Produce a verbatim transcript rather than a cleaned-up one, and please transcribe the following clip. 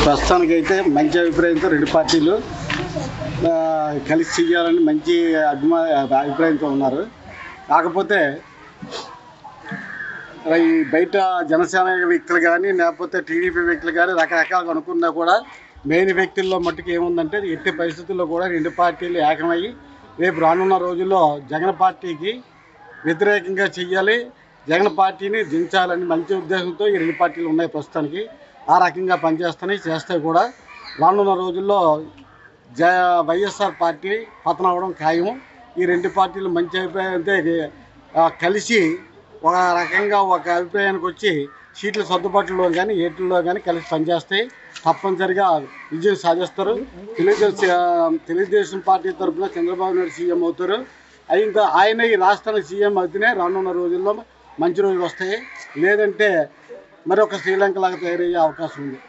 ప్రస్తుతానికైతే మంచి అభిప్రాయంతో రెండు పార్టీలు కలిసి చేయాలని మంచి అభిమా అభిప్రాయంతో ఉన్నారు. కాకపోతే ఈ బయట జనసేన వ్యక్తులు కానీ లేకపోతే టీడీపీ వ్యక్తులు కానీ రకరకాలుగా అనుకున్నా కూడా మెయిన్ వ్యక్తుల్లో మట్టుకు ఏముందంటే ఎట్టి పరిస్థితుల్లో కూడా రెండు పార్టీలు ఏకమయ్యి రేపు రానున్న రోజుల్లో జగన్ పార్టీకి వ్యతిరేకంగా చెయ్యాలి, జగన్ పార్టీని దించాలని మంచి ఉద్దేశంతో ఈ రెండు పార్టీలు ఉన్నాయి. ప్రస్తుతానికి ఆ రకంగా పనిచేస్తాయి చేస్తే కూడా రానున్న రోజుల్లో జ వైఎస్ఆర్ పార్టీ పతనం అవడం ఖాయం. ఈ రెండు పార్టీలు మంచి అభిప్రాయంతో కలిసి ఒక రకంగా ఒక అభిప్రాయానికి వచ్చి సీట్ల సర్దుబాటులో కానీ ఏట్లలో కానీ కలిసి పనిచేస్తాయి. తప్పనిసరిగా విజయం సాధిస్తారు. తెలుగుదేశం తెలుగుదేశం పార్టీ తరఫున చంద్రబాబు నాయుడు సీఎం అవుతారు. అయిన ఆయన ఈ రాష్ట్రానికి సీఎం అయితేనే రానున్న రోజుల్లో మంచి రోజులు వస్తాయి. లేదంటే మరొక శ్రీలంక లాగా తయారయ్యే అవకాశం ఉంది.